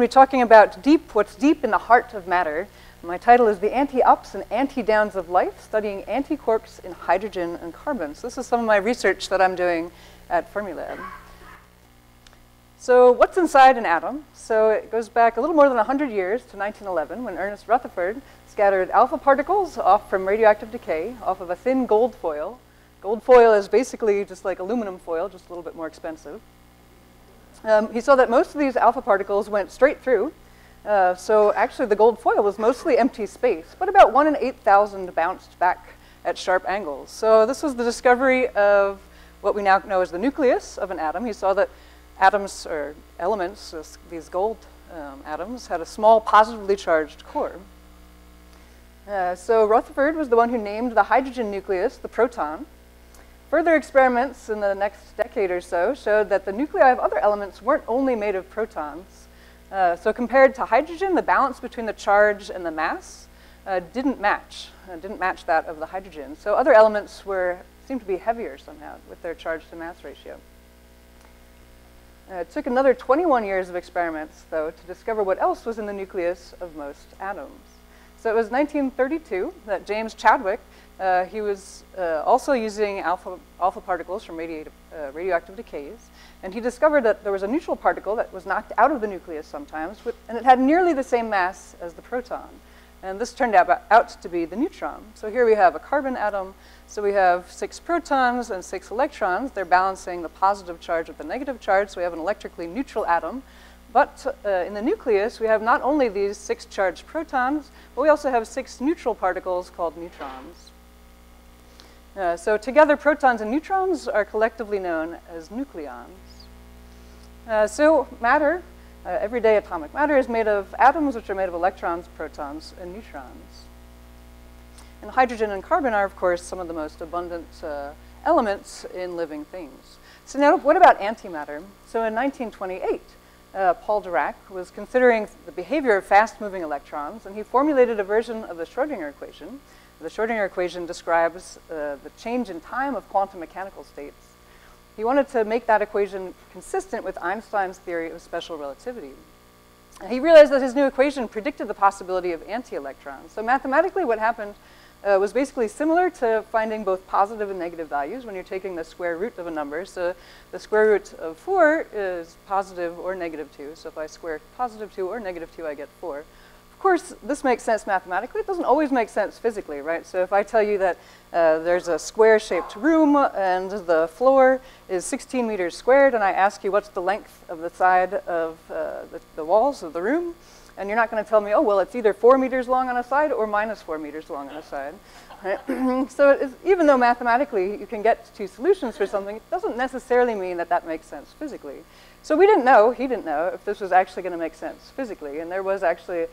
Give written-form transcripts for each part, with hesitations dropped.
to be talking about what's deep in the heart of matter. My title is The Antiups and Antidowns of Life, studying antiquarks in hydrogen and carbon. So this is some of my research that I'm doing at Fermilab. So what's inside an atom? So it goes back a little more than 100 years to 1911, when Ernest Rutherford scattered alpha particles off from radioactive decay off of a thin gold foil. Gold foil is basically just like aluminum foil, just a little bit more expensive. He saw that most of these alpha particles went straight through. So actually the gold foil was mostly empty space, but about 1 in 8,000 bounced back at sharp angles. So this was the discovery of what we now know as the nucleus of an atom. He saw that atoms, or elements, these gold atoms, had a small positively charged core. So Rutherford was the one who named the hydrogen nucleus the proton. Further experiments in the next decade or so showed that the nuclei of other elements weren't only made of protons. So compared to hydrogen, the balance between the charge and the mass didn't match that of the hydrogen. So other elements seemed to be heavier somehow with their charge to mass ratio. It took another 21 years of experiments, though, to discover what else was in the nucleus of most atoms. So it was 1932 that James Chadwick, he was also using alpha particles from radioactive decays, and he discovered that there was a neutral particle that was knocked out of the nucleus sometimes, and it had nearly the same mass as the proton. And this turned out to be the neutron. So here we have a carbon atom. So we have 6 protons and 6 electrons. They're balancing the positive charge with the negative charge, so we have an electrically neutral atom. But in the nucleus, we have not only these 6 charged protons, but we also have 6 neutral particles called neutrons. So together, protons and neutrons are collectively known as nucleons. So matter, everyday atomic matter, is made of atoms which are made of electrons, protons, and neutrons. And hydrogen and carbon are, of course, some of the most abundant elements in living things. So now, what about antimatter? So in 1928, Paul Dirac was considering the behavior of fast-moving electrons, and he formulated a version of the Schrödinger equation. The Schrödinger equation describes the change in time of quantum mechanical states. He wanted to make that equation consistent with Einstein's theory of special relativity. And he realized that his new equation predicted the possibility of anti-electrons. So mathematically, what happened was basically similar to finding both positive and negative values when you're taking the square root of a number. So the square root of 4 is positive or negative 2. So if I square positive 2 or negative 2, I get 4. Of course, this makes sense mathematically. It doesn't always make sense physically, right? So if I tell you that there's a square-shaped room and the floor is 16 meters squared, and I ask you what's the length of the side of the walls of the room, and you're not going to tell me, oh, well, it's either 4 meters long on a side or minus 4 meters long on a side. Right? So even though mathematically you can get 2 solutions for something, it doesn't necessarily mean that that makes sense physically. So we didn't know, he didn't know, if this was actually going to make sense physically, and there was actually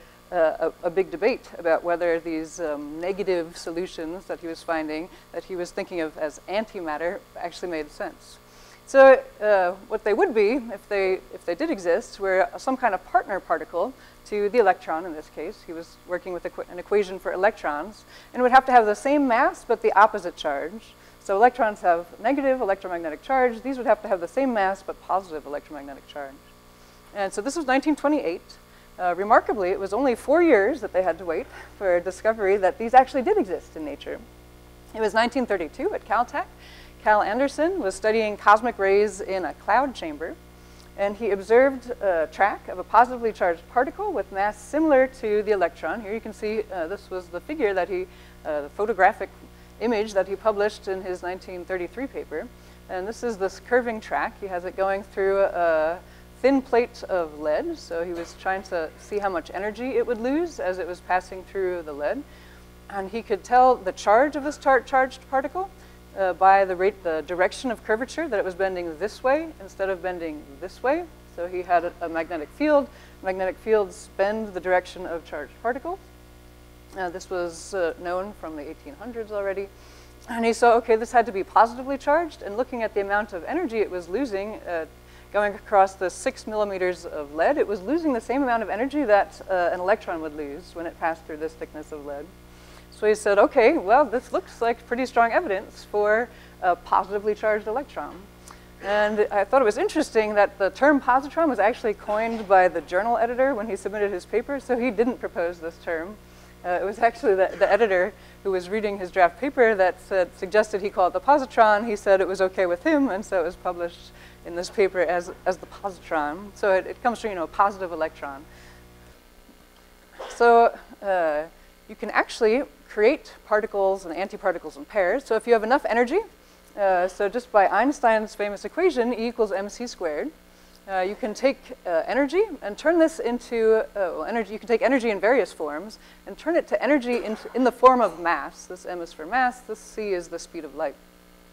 a big debate about whether these negative solutions that he was finding, that he was thinking of as antimatter, actually made sense. So what they would be, if they did exist, were some kind of partner particle to the electron in this case. He was working with an equation for electrons, and would have to have the same mass but the opposite charge. So electrons have negative electromagnetic charge. These would have to have the same mass but positive electromagnetic charge. And so this was 1928. Remarkably, it was only 4 years that they had to wait for a discovery that these actually did exist in nature. It was 1932 at Caltech. Cal Anderson was studying cosmic rays in a cloud chamber, and he observed a track of a positively charged particle with mass similar to the electron. Here you can see this was the figure that the photographic image that he published in his 1933 paper. And this is this curving track. He has it going through a thin plate of lead, so he was trying to see how much energy it would lose as it was passing through the lead. And he could tell the charge of this charged particle by the direction of curvature, that it was bending this way instead of bending this way. So he had a magnetic field. Magnetic fields bend the direction of charged particles. This was known from the 1800s already. And he saw, okay, this had to be positively charged, and looking at the amount of energy it was losing, going across the 6 millimeters of lead, it was losing the same amount of energy that an electron would lose when it passed through this thickness of lead. So he said, okay, well, this looks like pretty strong evidence for a positively charged electron. And I thought it was interesting that the term positron was actually coined by the journal editor when he submitted his paper, so he didn't propose this term. It was actually the editor who was reading his draft paper that suggested he call it the positron. He said it was okay with him, and so it was published in this paper as the positron. So it comes from, positive electron. So you can actually create particles and antiparticles in pairs. So if you have enough energy, so just by Einstein's famous equation, E equals mc squared, you can take energy and turn this into energy. You can take energy in various forms and turn it to energy in the form of mass. This m is for mass. This c is the speed of light.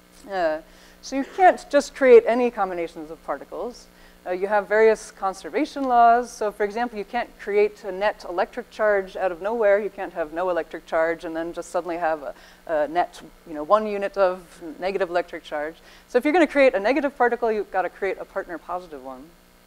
So you can't just create any combinations of particles. You have various conservation laws. So for example, you can't create a net electric charge out of nowhere. You can't have no electric charge and then just suddenly have a net, 1 unit of negative electric charge. So if you're going to create a negative particle, you've got to create a partner positive one.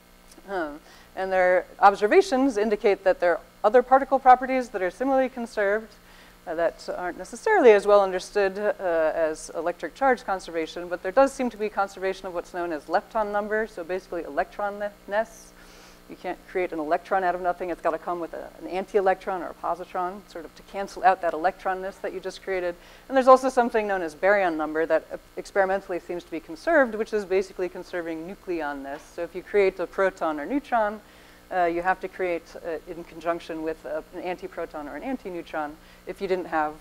And their observations indicate that there are other particle properties that are similarly conserved that aren't necessarily as well understood as electric charge conservation, but there does seem to be conservation of what's known as lepton number, so basically electronness. You can't create an electron out of nothing. It's got to come with an anti-electron or a positron, sort of to cancel out that electronness that you just created. And there's also something known as baryon number that experimentally seems to be conserved, which is basically conserving nucleonness. So if you create a proton or neutron, you have to create in conjunction with an antiproton or an antineutron if you didn't have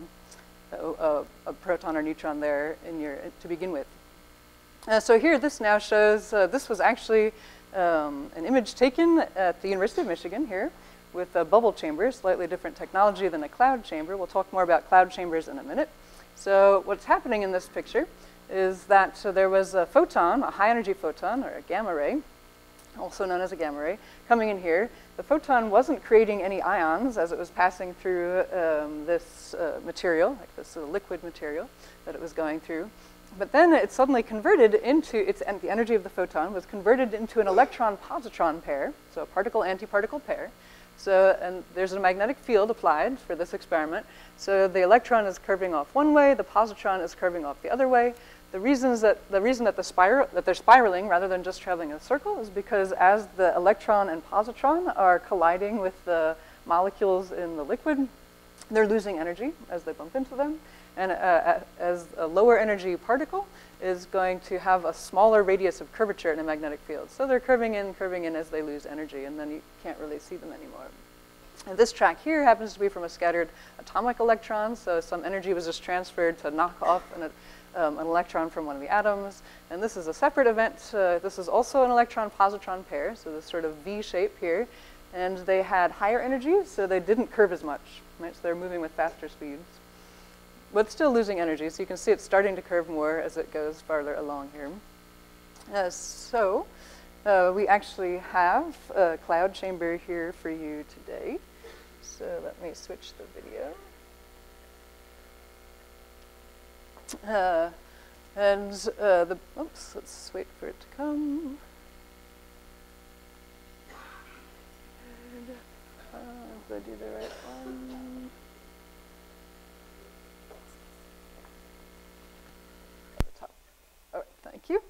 a proton or neutron there to begin with. So here, this now shows, this was actually an image taken at the University of Michigan here with a bubble chamber, slightly different technology than a cloud chamber. We'll talk more about cloud chambers in a minute. So what's happening in this picture is that there was a photon, a high energy photon or a gamma ray, also known as a gamma ray, coming in here. The photon wasn't creating any ions as it was passing through this material, like this liquid material that it was going through. But then it suddenly converted into, the energy of the photon was converted into an electron-positron pair, so a particle-antiparticle pair. So, and there's a magnetic field applied for this experiment. So the electron is curving off one way, the positron is curving off the other way. The reason that they're spiraling rather than just traveling in a circle is because as the electron and positron are colliding with the molecules in the liquid, they're losing energy as they bump into them. And as a lower energy particle is going to have a smaller radius of curvature in a magnetic field. So they're curving in as they lose energy, and then you can't really see them anymore. And this track here happens to be from a scattered atomic electron, so some energy was just transferred to knock off an electron from one of the atoms. And this is a separate event. This is also an electron-positron pair, so this sort of V shape here. And they had higher energy, so they didn't curve as much, right? So they're moving with faster speeds, but still losing energy. So you can see it's starting to curve more as it goes farther along here. We actually have a cloud chamber here for you today. So let me switch the video. Oops, let's wait for it to come. Did I do the right one? At the top. All right, thank you.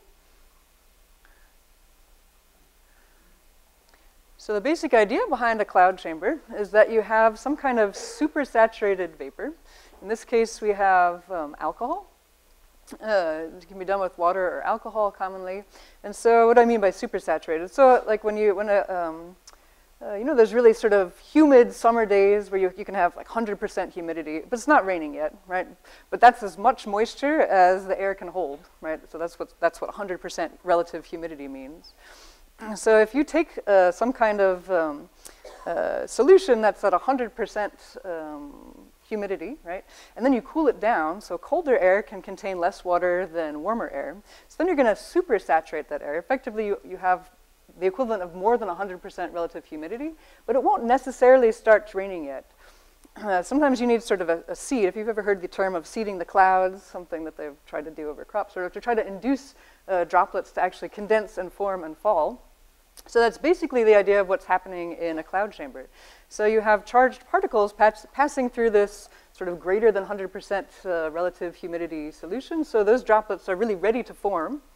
So the basic idea behind a cloud chamber is that you have some kind of supersaturated vapor. In this case, we have alcohol. It can be done with water or alcohol commonly. And so what do I mean by supersaturated? So like there's really sort of humid summer days where you can have like 100% humidity, but it's not raining yet, right? But that's as much moisture as the air can hold, right? So that's what 100% relative humidity means. So if you take some kind of solution that's at 100% humidity, right? And then you cool it down, so colder air can contain less water than warmer air. So then you're going to supersaturate that air. Effectively, you have the equivalent of more than 100% relative humidity, but it won't necessarily start raining yet. Sometimes you need sort of a seed. If you've ever heard the term of seeding the clouds, something that they've tried to do over crops, or to try to induce droplets to actually condense and form and fall. So that's basically the idea of what's happening in a cloud chamber. So you have charged particles passing through this sort of greater than 100% relative humidity solution. So those droplets are really ready to form.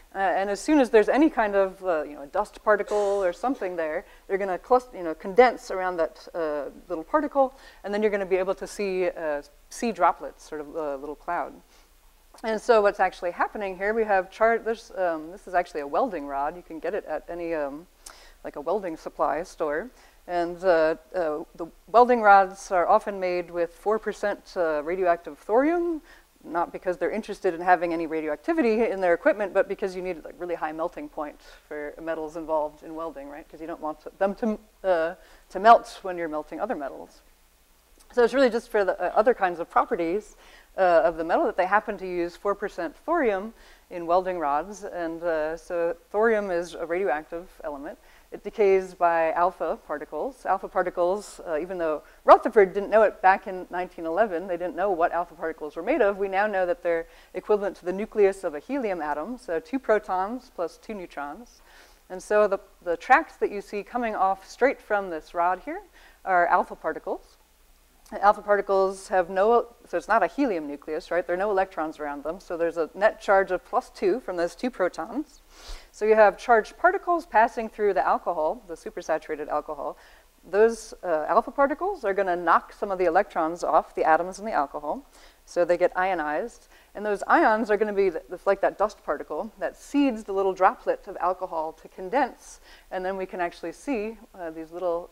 And as soon as there's any kind of a dust particle or something there, they're going to condense around that little particle, and then you're going to be able to see droplets, sort of a little cloud. And so what's actually happening here, we have this is actually a welding rod. You can get it at any like a welding supply store. And the welding rods are often made with 4% radioactive thorium, not because they're interested in having any radioactivity in their equipment, but because you need like really high melting point for metals involved in welding, right? Because you don't want them to melt when you're melting other metals. So it's really just for the other kinds of properties of the metal that they happen to use 4% thorium in welding rods. And so thorium is a radioactive element. It decays by alpha particles. Alpha particles, even though Rutherford didn't know it back in 1911, they didn't know what alpha particles were made of, we now know that they're equivalent to the nucleus of a helium atom, so 2 protons plus 2 neutrons. And so the tracks that you see coming off straight from this rod here are alpha particles. And alpha particles have so it's not a helium nucleus, right? There are no electrons around them, so there's a net charge of +2 from those 2 protons. So you have charged particles passing through the alcohol, the supersaturated alcohol. Those alpha particles are going to knock some of the electrons off the atoms in the alcohol, so they get ionized. And those ions are going to be like that dust particle that seeds the little droplet of alcohol to condense, and then we can actually see these little,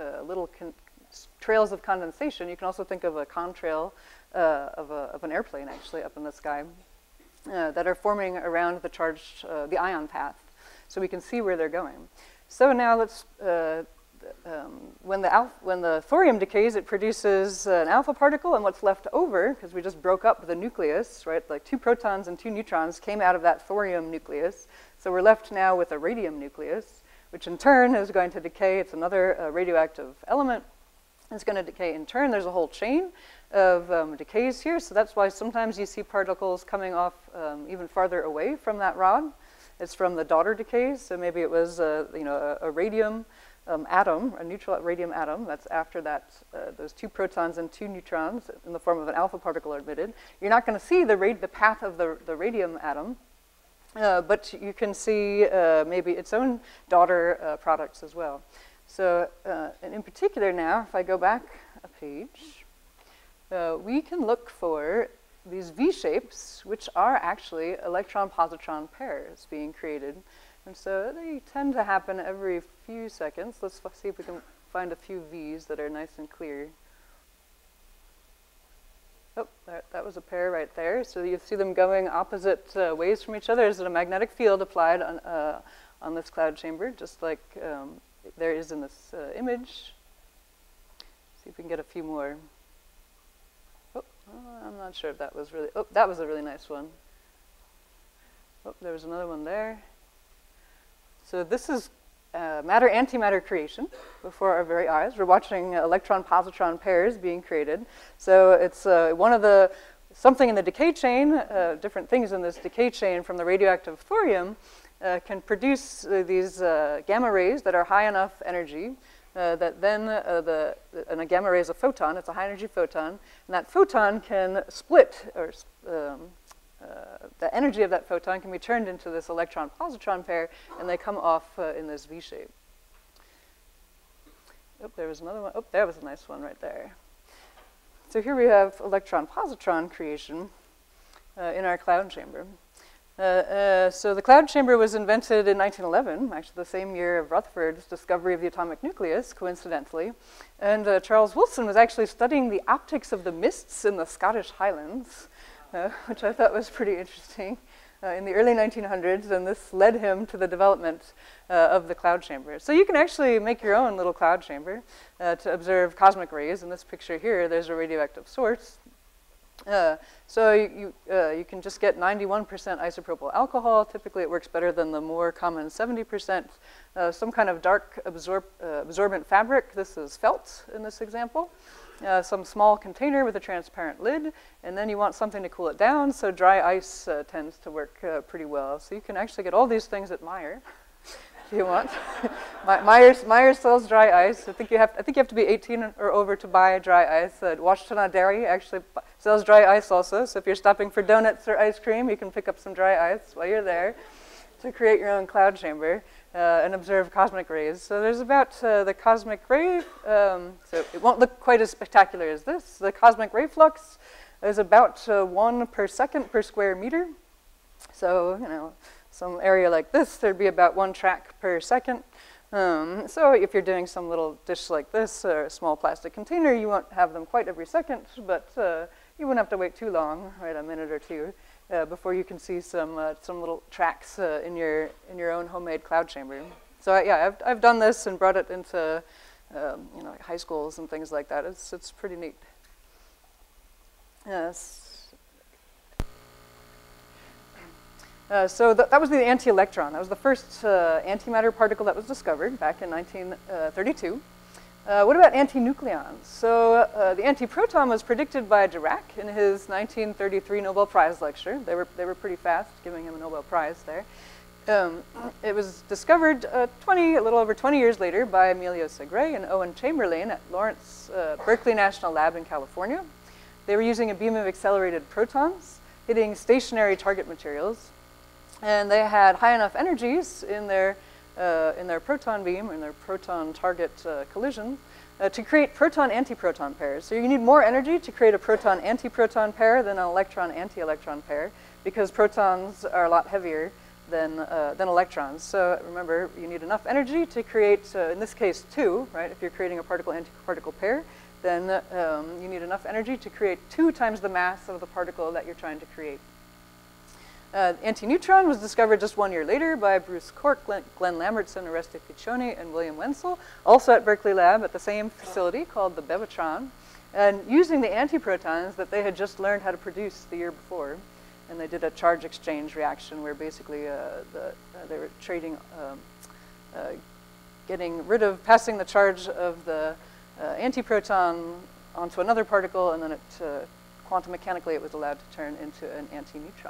trails of condensation. You can also think of a contrail of an airplane, actually, up in the sky. That are forming around the charged, the ion path, so we can see where they're going. So now let's, when the thorium decays, it produces an alpha particle, and what's left over, because we just broke up the nucleus, right? Like 2 protons and 2 neutrons came out of that thorium nucleus. So we're left now with a radium nucleus, which in turn is going to decay. It's another radioactive element. It's going to decay in turn. There's a whole chain of decays here, so that's why sometimes you see particles coming off even farther away from that rod. It's from the daughter decays, so maybe it was a radium atom, a neutral radium atom. That's after that, those 2 protons and 2 neutrons in the form of an alpha particle are emitted. You're not going to see the path of the radium atom, but you can see maybe its own daughter products as well. So, and in particular now, if I go back a page, we can look for these V-shapes, which are actually electron-positron pairs being created. And so they tend to happen every few seconds. Let's see if we can find a few V's that are nice and clear. Oh, that was a pair right there. So you see them going opposite ways from each other. There's a magnetic field applied on this cloud chamber, just like there is in this image. See if we can get a few more. Oh, I'm not sure if that was really, oh, that was a really nice one. Oh, there was another one there. So this is matter-antimatter creation before our very eyes. We're watching electron-positron pairs being created. So it's something in the decay chain, different things in this decay chain from the radioactive thorium can produce these gamma rays that are high enough energy that then, and a gamma ray is a photon, it's a high energy photon, and that photon can split, or the energy of that photon can be turned into this electron-positron pair, and they come off in this V shape. Oh, there was another one. Oh, there was a nice one right there. So here we have electron-positron creation in our cloud chamber. So the cloud chamber was invented in 1911, actually the same year of Rutherford's discovery of the atomic nucleus, coincidentally. And Charles Wilson was actually studying the optics of the mists in the Scottish Highlands, which I thought was pretty interesting, in the early 1900s, and this led him to the development of the cloud chamber. So you can actually make your own little cloud chamber to observe cosmic rays. In this picture here, there's a radioactive source. So you can just get 91% isopropyl alcohol. Typically it works better than the more common 70%. Some kind of dark absorbent fabric. This is felt in this example. Some small container with a transparent lid, and then you want something to cool it down, so dry ice tends to work pretty well. So you can actually get all these things at Meyer if you want. Meyer sells dry ice. I think you have to be 18 or over to buy dry ice. Washtenaw Dairy actually sells dry ice also, so if you're stopping for donuts or ice cream, you can pick up some dry ice while you're there. to create your own cloud chamber and observe cosmic rays. So there's about the cosmic ray, so it won't look quite as spectacular as this. The cosmic ray flux is about 1 per second per square meter. So, you know, some area like this, there'd be about 1 track per second. So if you're doing some little dish like this or a small plastic container, you won't have them quite every second, but you wouldn't have to wait too long, right, a minute or two, before you can see some little tracks in your own homemade cloud chamber. So yeah, I've done this and brought it into you know, high schools and things like that. It's pretty neat. Yes. So that was the anti-electron. That was the first antimatter particle that was discovered back in 1932. What about antinucleons? So the antiproton was predicted by Dirac in his 1933 Nobel Prize lecture. They were pretty fast, giving him a Nobel Prize there. It was discovered a little over 20 years later by Emilio Segre and Owen Chamberlain at Lawrence Berkeley National Lab in California. They were using a beam of accelerated protons hitting stationary target materials. And they had high enough energies in their proton beam, or in their proton-target collision, to create proton-antiproton pairs. So you need more energy to create a proton-antiproton pair than an electron-anti-electron pair, because protons are a lot heavier than electrons. So remember, you need enough energy to create, in this case, 2, right? If you're creating a particle-antiparticle pair, then you need enough energy to create 2 times the mass of the particle that you're trying to create. Antineutron was discovered just 1 year later by Bruce Cork, Glenn Lambertson, Oreste Piccioni, and William Wenzel, also at Berkeley Lab at the same facility called the Bevatron, and using the antiprotons that they had just learned how to produce the year before. And they did a charge exchange reaction where basically they were trading, passing the charge of the antiproton onto another particle, and then quantum mechanically it was allowed to turn into an antineutron.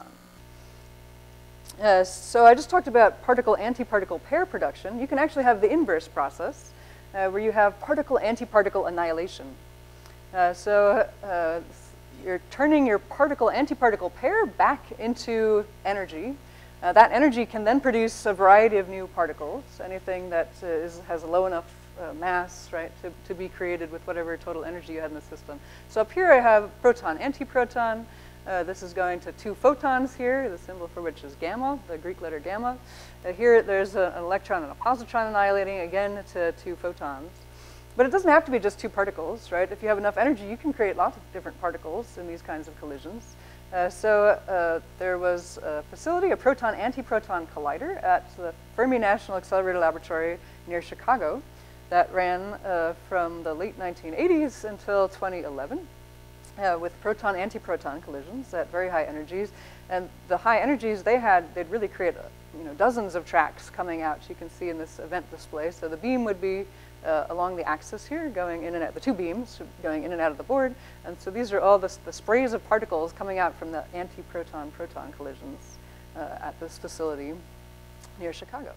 So I just talked about particle-antiparticle pair production. You can actually have the inverse process, where you have particle-antiparticle annihilation. So you're turning your particle-antiparticle pair back into energy. That energy can then produce a variety of new particles, anything that has a low enough mass, right, to be created with whatever total energy you had in the system. So up here I have proton-antiproton. This is going to 2 photons here, the symbol for which is gamma, the Greek letter gamma. Here there's an electron and a positron annihilating, again, to 2 photons. But it doesn't have to be just 2 particles, right? If you have enough energy, you can create lots of different particles in these kinds of collisions. So there was a facility, a proton-antiproton collider at the Fermi National Accelerator Laboratory near Chicago that ran from the late 1980s until 2011. With proton-antiproton collisions at very high energies. And the high energies they'd really create dozens of tracks coming out, you can see in this event display. So the beam would be along the axis here, going in and out, the 2 beams going in and out of the board. And so these are all the sprays of particles coming out from the antiproton-proton collisions at this facility near Chicago.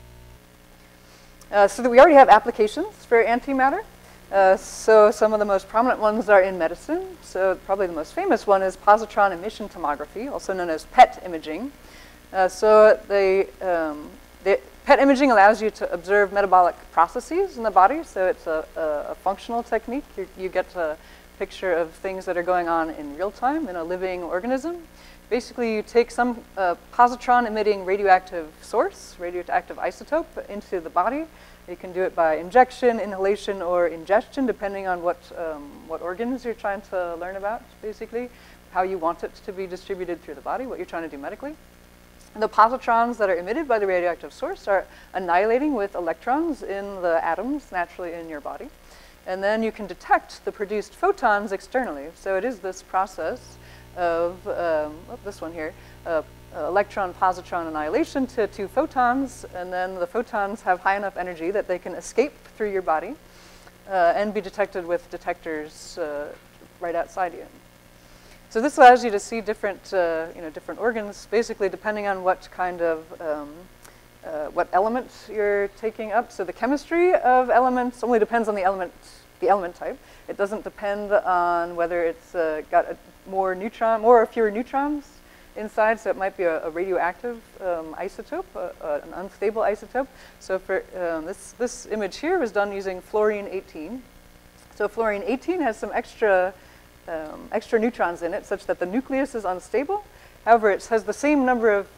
So that we already have applications for antimatter. So some of the most prominent ones are in medicine. So probably the most famous one is positron emission tomography, also known as PET imaging. So the PET imaging allows you to observe metabolic processes in the body. So it's a functional technique. You get a picture of things that are going on in real time in a living organism. Basically, you take some positron-emitting radioactive source, radioactive isotope, into the body. You can do it by injection, inhalation, or ingestion, depending on what organs you're trying to learn about, basically, how you want it to be distributed through the body, what you're trying to do medically. And the positrons that are emitted by the radioactive source are annihilating with electrons in the atoms naturally in your body. And then you can detect the produced photons externally. So it is this process of, this one here, electron-positron annihilation to 2 photons, and then the photons have high enough energy that they can escape through your body and be detected with detectors right outside you. So this allows you to see different, different organs, basically depending on what kind of, what element you're taking up. So the chemistry of elements only depends on the element type. It doesn't depend on whether it's got more or fewer neutrons. inside, so it might be a radioactive isotope, an unstable isotope. So for this image here was done using fluorine-18. So fluorine-18 has some extra neutrons in it, such that the nucleus is unstable. However, it has the same number of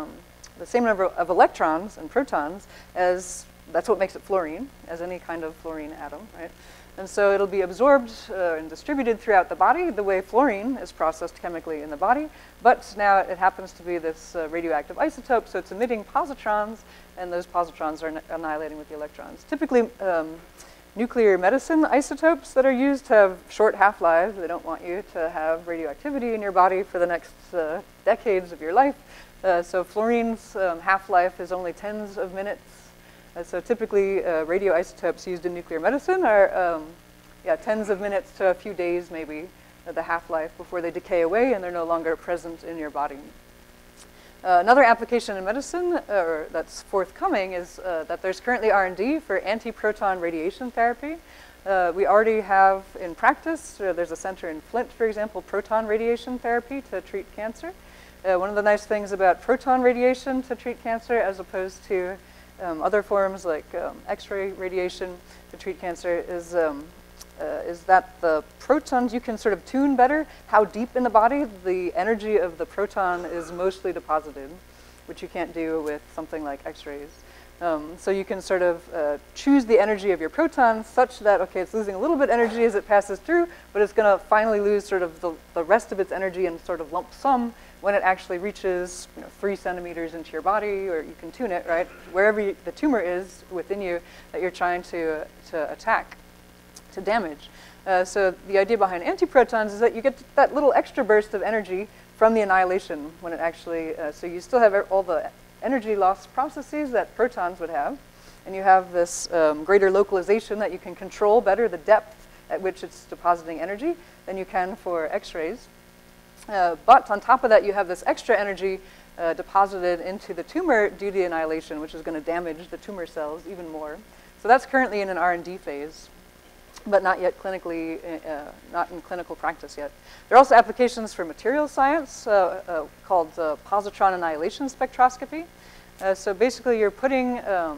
electrons and protons as, that's what makes it fluorine, as any kind of fluorine atom, right? And so it'll be absorbed and distributed throughout the body the way fluorine is processed chemically in the body. But now it happens to be this radioactive isotope, so it's emitting positrons, and those positrons are annihilating with the electrons. Typically, nuclear medicine isotopes that are used have short half-lives. They don't want you to have radioactivity in your body for the next decades of your life. So fluorine's half-life is only tens of minutes. So typically, radioisotopes used in nuclear medicine are tens of minutes to a few days, maybe, the half-life before they decay away and they're no longer present in your body. Another application in medicine that's forthcoming is that there's currently R&D for anti-proton radiation therapy. We already have in practice, there's a center in Flint, for example, proton radiation therapy to treat cancer. One of the nice things about proton radiation to treat cancer, as opposed to other forms like X-ray radiation to treat cancer, is that the protons, you can sort of tune better how deep in the body the energy of the proton is mostly deposited, which you can't do with something like X-rays. So you can sort of choose the energy of your proton such that, okay, it's losing a little bit of energy as it passes through, but it's going to finally lose sort of the rest of its energy in sort of lump sum when it actually reaches 3 centimeters into your body, or you can tune it, right, wherever the tumor is within you that you're trying to attack, to damage. So the idea behind antiprotons is that you get that little extra burst of energy from the annihilation when it actually, so you still have all the energy loss processes that protons would have, and you have this greater localization that you can control better the depth at which it's depositing energy than you can for X-rays. But on top of that, you have this extra energy deposited into the tumor due to the annihilation, which is going to damage the tumor cells even more. So that's currently in an R&D phase, but not yet clinically, not in clinical practice yet. There are also applications for materials science called positron annihilation spectroscopy. So basically, you're putting,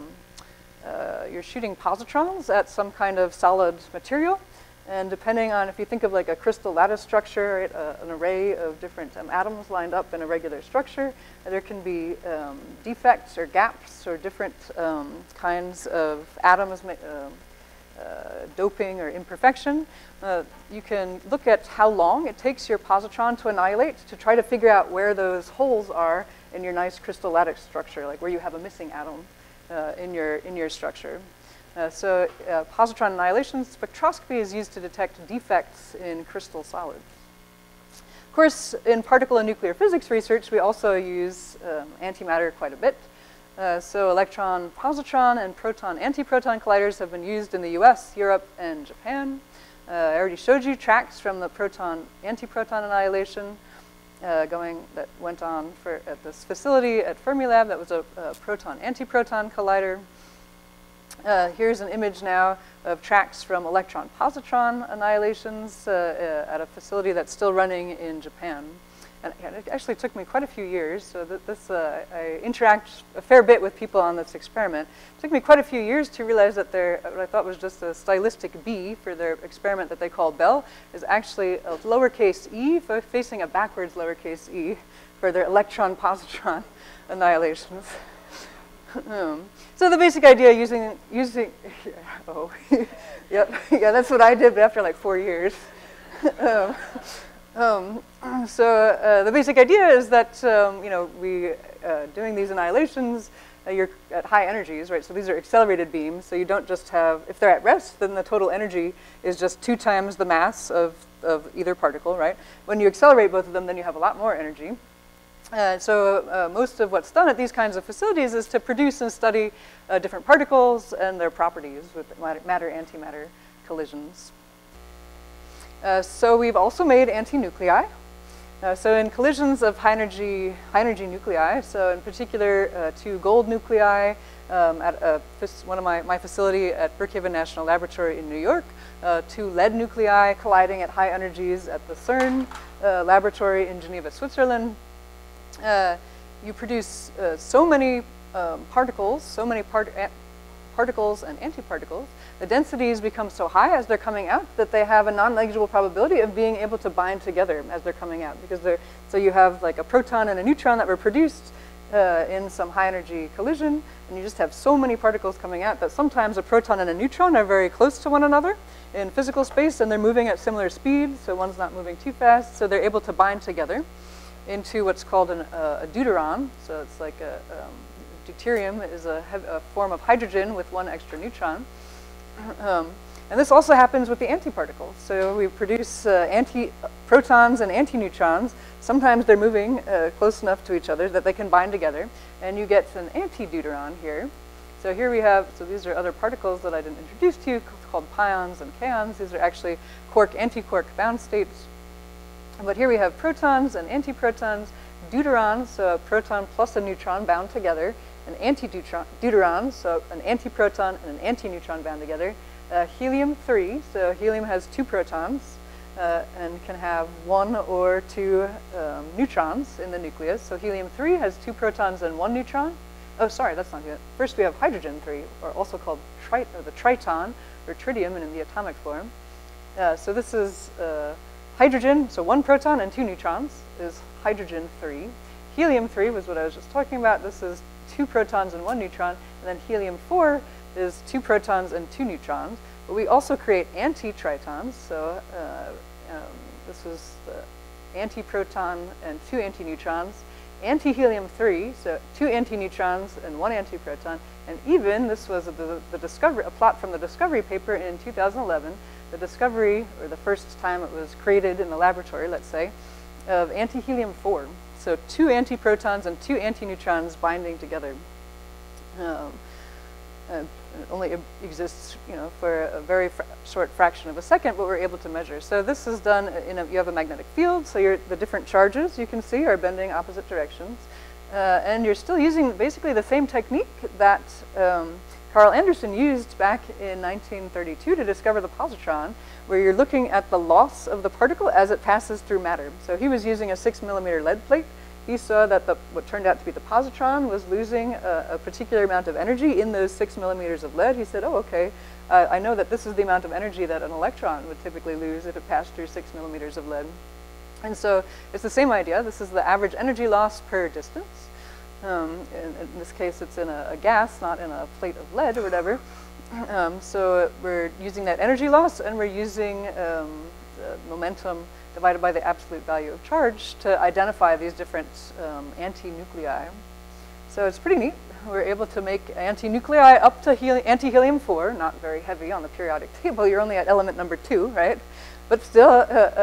you're shooting positrons at some kind of solid material. And depending on, if you think of like a crystal lattice structure, right, an array of different atoms lined up in a regular structure, there can be defects or gaps or different kinds of atoms, doping or imperfection. You can look at how long it takes your positron to annihilate to try to figure out where those holes are in your nice crystal lattice structure, like where you have a missing atom in your structure. So positron annihilation spectroscopy is used to detect defects in crystal solids. Of course, in particle and nuclear physics research, we also use antimatter quite a bit. So electron-positron and proton-antiproton colliders have been used in the US, Europe, and Japan. I already showed you tracks from the proton-antiproton annihilation that went on at this facility at Fermilab. That was a proton-antiproton collider. Here's an image now of tracks from electron-positron annihilations at a facility that's still running in Japan. And it actually took me quite a few years, so I interact a fair bit with people on this experiment. It took me quite a few years to realize that what I thought was just a stylistic B for their experiment that they call Bell is actually a lowercase e facing a backwards lowercase e for their electron-positron annihilations. So the basic idea using yep, yeah, that's what I did after like 4 years. So the basic idea is that doing these annihilations, you're at high energies, right? So these are accelerated beams. So you don't just have, if they're at rest, then the total energy is just 2 times the mass of either particle, right? When you accelerate both of them, then you have a lot more energy. So most of what's done at these kinds of facilities is to produce and study different particles and their properties with matter-antimatter collisions. So we've also made anti-nuclei. So in collisions of high-energy nuclei, so in particular 2 gold nuclei at one of my facility at Brookhaven National Laboratory in New York, 2 lead nuclei colliding at high energies at the CERN laboratory in Geneva, Switzerland, you produce so many particles, so many particles and antiparticles, the densities become so high as they're coming out that they have a non-negligible probability of being able to bind together as they're coming out. Because so you have like a proton and a neutron that were produced in some high energy collision, and you just have so many particles coming out that sometimes a proton and a neutron are very close to one another in physical space, and they're moving at similar speed, so one's not moving too fast, so they're able to bind together into what's called a deuteron. So it's like deuterium is a form of hydrogen with one extra neutron. And this also happens with the antiparticles. So we produce protons and antineutrons. Sometimes they're moving close enough to each other that they can bind together, and you get an antideuteron here. So here we have, so these are other particles that I didn't introduce to you, called pions and kaons. These are actually quark-antiquark bound states. But here we have protons and antiprotons, deuterons, so a proton plus a neutron bound together, an antideuteron, so an antiproton and an antineutron bound together, helium-3, so helium has 2 protons and can have 1 or 2 neutrons in the nucleus. So helium-3 has 2 protons and 1 neutron. Oh, sorry, that's not it. First we have hydrogen-3, or also called the triton, or tritium in the atomic form. So this is hydrogen, so 1 proton and 2 neutrons is hydrogen-3. Helium-3 was what I was just talking about. This is 2 protons and 1 neutron, and then helium-4 is 2 protons and 2 neutrons. But we also create antitritons, so this is the antiproton and 2 antineutrons, antihelium-3, so 2 antineutrons and 1 antiproton, and even, this was the discovery, a plot from the discovery paper in 2011, the discovery, or the first time it was created in the laboratory, let's say, of antihelium-4. So 2 antiprotons and 2 antineutrons binding together. It only exists, for a very short fraction of a second, but we're able to measure. So this is done you have a magnetic field, so the different charges you can see are bending opposite directions. And you're still using basically the same technique that Carl Anderson used back in 1932 to discover the positron, where you're looking at the loss of the particle as it passes through matter. So he was using a 6mm lead plate. He saw that what turned out to be the positron was losing a particular amount of energy in those 6mm of lead. He said, oh, okay, I know that this is the amount of energy that an electron would typically lose if it passed through 6mm of lead. And so it's the same idea. This is the average energy loss per distance. In this case, it's in a gas, not in a plate of lead or whatever. So we're using that energy loss, and we're using the momentum divided by the absolute value of charge to identify these different anti-nuclei. So it's pretty neat. We're able to make anti-nuclei up to anti-helium-4, not very heavy on the periodic table. You're only at element number 2, right? But still,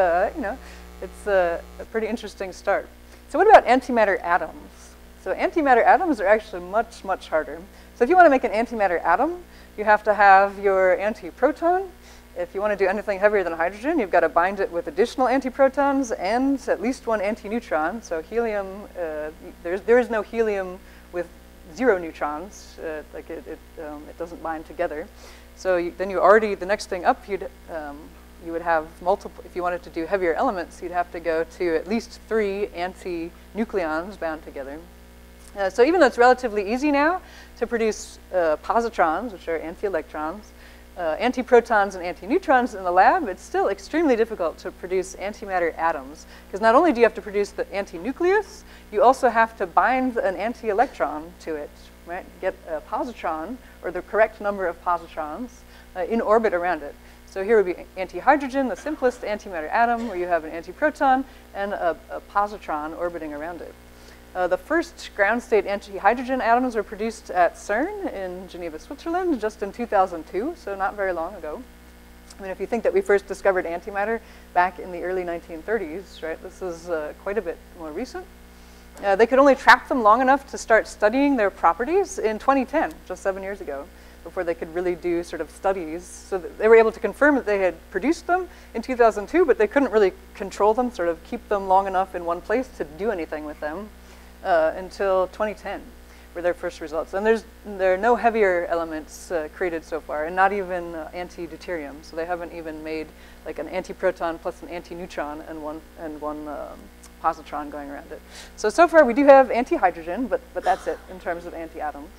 it's a pretty interesting start. So what about antimatter atoms? So antimatter atoms are actually much, much harder. So if you want to make an antimatter atom, you have to have your antiproton. If you want to do anything heavier than hydrogen, you've got to bind it with additional antiprotons and at least 1 antineutron. So helium, there is no helium with 0 neutrons. It doesn't bind together. So then the next thing up, you would have multiple. If you wanted to do heavier elements, you'd have to go to at least 3 antinucleons bound together. So even though it's relatively easy now to produce positrons, which are anti-electrons, antiprotons and antineutrons in the lab, it's still extremely difficult to produce antimatter atoms. Because not only do you have to produce the antinucleus, you also have to bind an anti-electron to it, right? Get a positron, or the correct number of positrons, in orbit around it. So here would be antihydrogen, the simplest antimatter atom, where you have an antiproton and a positron orbiting around it. The first ground state antihydrogen atoms were produced at CERN in Geneva, Switzerland, just in 2002, so not very long ago. I mean, if you think that we first discovered antimatter back in the early 1930s, right, this is quite a bit more recent. They could only trap them long enough to start studying their properties in 2010, just 7 years ago, before they could really do sort of studies. So that they were able to confirm that they had produced them in 2002, but they couldn't really control them, sort of keep them long enough in one place to do anything with them. Until 2010 were their first results. And there are no heavier elements created so far, and not even anti-deuterium. So they haven't even made like an antiproton plus an antineutron and one positron going around it. So far we do have anti-hydrogen, but that's it in terms of anti-atoms.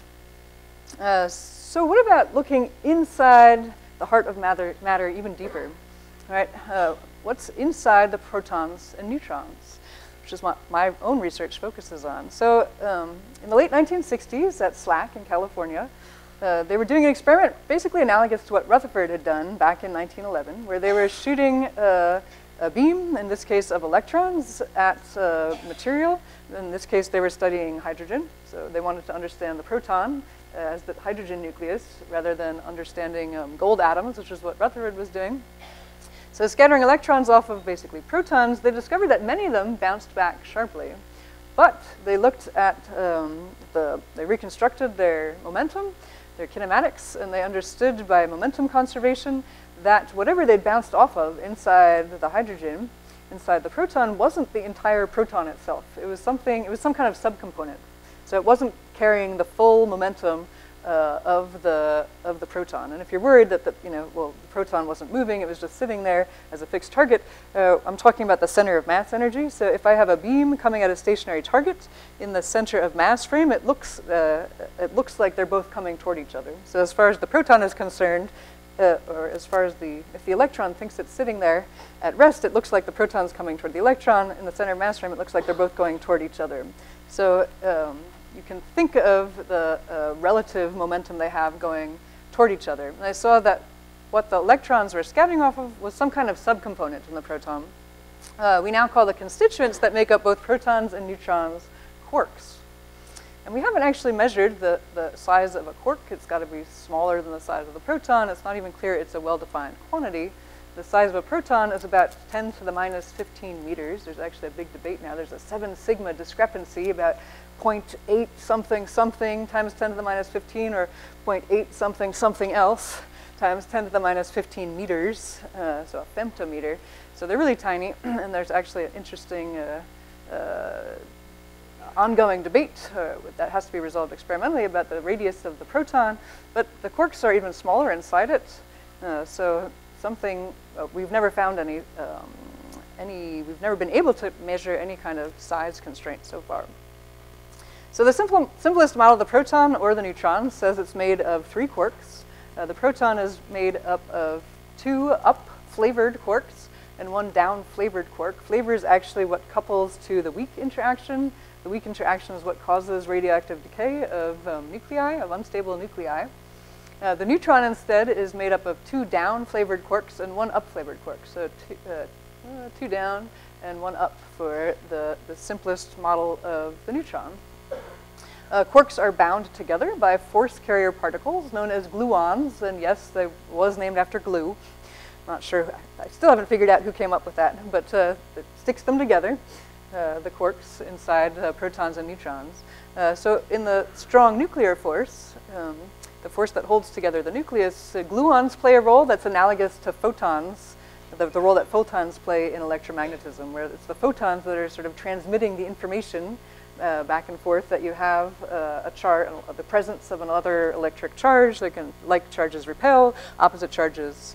So what about looking inside the heart of matter even deeper, right? What's inside the protons and neutrons, which is what my own research focuses on. So in the late 1960s at SLAC in California, they were doing an experiment basically analogous to what Rutherford had done back in 1911, where they were shooting a beam, in this case of electrons, at material. In this case, they were studying hydrogen. So they wanted to understand the proton as the hydrogen nucleus rather than understanding gold atoms, which is what Rutherford was doing. So scattering electrons off of basically protons, they discovered that many of them bounced back sharply. But they looked at, they reconstructed their momentum, their kinematics, and they understood by momentum conservation that whatever they'd bounced off of inside the hydrogen, inside the proton, wasn't the entire proton itself. It was some kind of subcomponent. So it wasn't carrying the full momentum of the proton. And if you're worried that the proton wasn't moving, it was just sitting there as a fixed target, I'm talking about the center of mass energy. So if I have a beam coming at a stationary target in the center of mass frame, it looks like they're both coming toward each other. So as far as the proton is concerned, or as far as if the electron thinks it's sitting there at rest, it looks like the proton's coming toward the electron. In the center of mass frame, it looks like they're both going toward each other. So you can think of the relative momentum they have going toward each other. And I saw that what the electrons were scattering off of was some kind of subcomponent in the proton. We now call the constituents that make up both protons and neutrons quarks. And we haven't actually measured the size of a quark. It's got to be smaller than the size of the proton. It's not even clear it's a well-defined quantity. The size of a proton is about 10 to the minus 15 meters. There's actually a big debate now. There's a 7 sigma discrepancy about 0.8 something something times 10 to the minus 15, or 0.8 something something else times 10 to the minus 15 meters, so a femtometer. So they're really tiny, and there's actually an interesting ongoing debate that has to be resolved experimentally about the radius of the proton, but the quarks are even smaller inside it. So something, we've never found we've never been able to measure any kind of size constraint so far. So the simplest model of the proton or the neutron says it's made of 3 quarks. The proton is made up of 2 up-flavored quarks and 1 down-flavored quark. Flavor is actually what couples to the weak interaction. The weak interaction is what causes radioactive decay of nuclei, of unstable nuclei. The neutron instead is made up of 2 down-flavored quarks and 1 up-flavored quark. So 2 down and 1 up for the simplest model of the neutron. Quarks are bound together by force carrier particles known as gluons, and yes, they was named after glue. Not sure, I still haven't figured out who came up with that, but it sticks them together, the quarks inside protons and neutrons. So in the strong nuclear force, the force that holds together the nucleus, gluons play a role that's analogous to photons, the role that photons play in electromagnetism, where it's the photons that are sort of transmitting the information back and forth, that you have the presence of another electric charge. Like charges repel, opposite charges,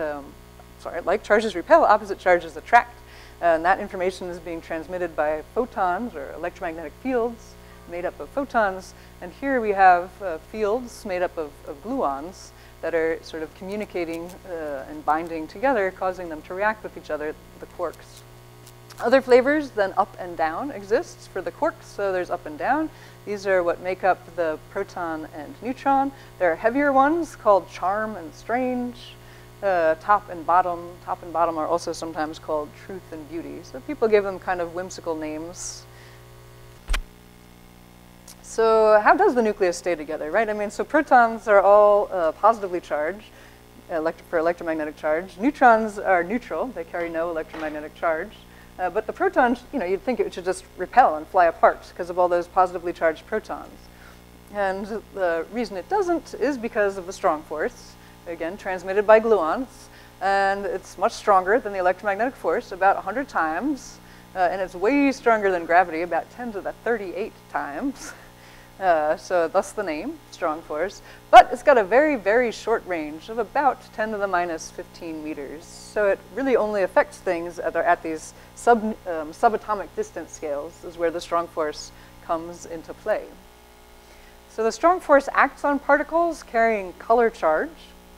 like charges repel, opposite charges attract. And that information is being transmitted by photons, or electromagnetic fields made up of photons. And here we have fields made up of gluons that are sort of communicating and binding together, causing them to react with each other, the quarks. Other flavors than up and down exists for the quarks, so there's up and down. These are what make up the proton and neutron. There are heavier ones called charm and strange. Top and bottom are also sometimes called truth and beauty. So people give them kind of whimsical names. So how does the nucleus stay together, right? I mean, so protons are all positively charged for electromagnetic charge. Neutrons are neutral. They carry no electromagnetic charge. But the protons, you'd think it should just repel and fly apart because of all those positively charged protons. And the reason it doesn't is because of the strong force, again, transmitted by gluons. And it's much stronger than the electromagnetic force, about 100 times. And it's way stronger than gravity, about 10 to the 38 times. So thus the name, strong force. But it's got a very, very short range of about 10 to the minus 15 meters. So it really only affects things that are at these subatomic distance scales is where the strong force comes into play. So the strong force acts on particles carrying color charge.